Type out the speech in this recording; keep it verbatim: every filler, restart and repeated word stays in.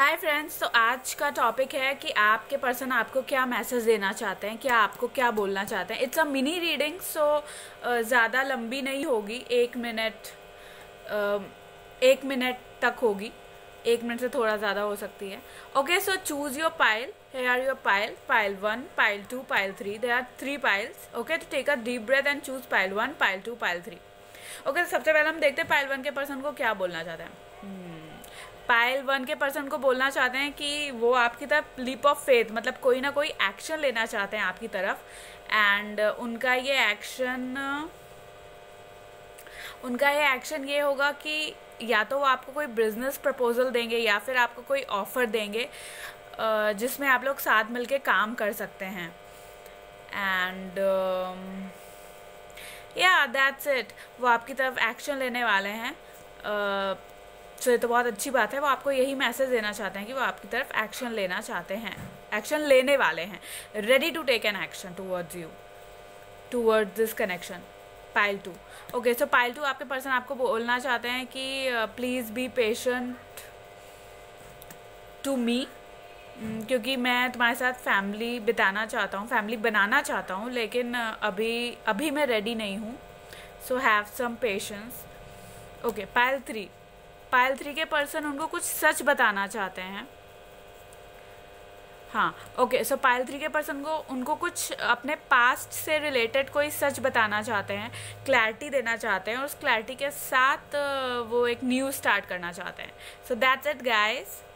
Hi friends, तो आज का टॉपिक है कि आपके पर्सन आपको क्या मैसेज देना चाहते हैं, क्या आपको क्या बोलना चाहते हैं। It's a mini reading, so ज़्यादा लंबी नहीं होगी। एक मिनट uh, एक मिनट तक होगी। एक मिनट से थोड़ा ज़्यादा हो सकती है। Okay, so choose your pile. here are your pile pile one, pile two, pile three. there are three piles. okay, to take a deep breath and choose pile one, pile two, pile three. Okay okay, तो सबसे पहले हम देखते हैं pile one के person को क्या बोलना चाहते हैं। पाइल वन के पर्सन को बोलना चाहते हैं कि वो आपकी तरफ लीप ऑफ फेथ, मतलब कोई ना कोई एक्शन लेना चाहते हैं आपकी तरफ। एंड उनका ये एक्शन उनका ये एक्शन ये होगा कि या तो वो आपको कोई बिजनेस प्रपोजल देंगे या फिर आपको कोई ऑफर देंगे जिसमें आप लोग साथ मिलके काम कर सकते हैं। एंड या दैट्स इट, वो आपकी तरफ एक्शन लेने वाले हैं। uh, सो ये तो बहुत अच्छी बात है। वो आपको यही मैसेज देना चाहते हैं कि वो आपकी तरफ एक्शन लेना चाहते हैं, एक्शन लेने वाले हैं, ready to take an action towards you, towards this connection. Pile two, okay, so pile two आपके पर्सन आपको बोलना चाहते हैं कि please be patient to me, क्योंकि मैं तुम्हारे साथ फैमिली बिताना चाहता हूँ, फैमिली बनाना चाहता हूँ, लेकिन अभी अभी मैं रेडी नहीं हूँ। So have some patience. Okay, pile three pile three के पर्सन उनको कुछ सच बताना चाहते हैं। हाँ, ओके, सो पाइल थ्री के पर्सन को उनको कुछ अपने पास्ट से रिलेटेड कोई सच बताना चाहते हैं, क्लैरिटी देना चाहते हैं, और उस क्लैरिटी के साथ वो एक न्यू स्टार्ट करना चाहते हैं। So that's it guys.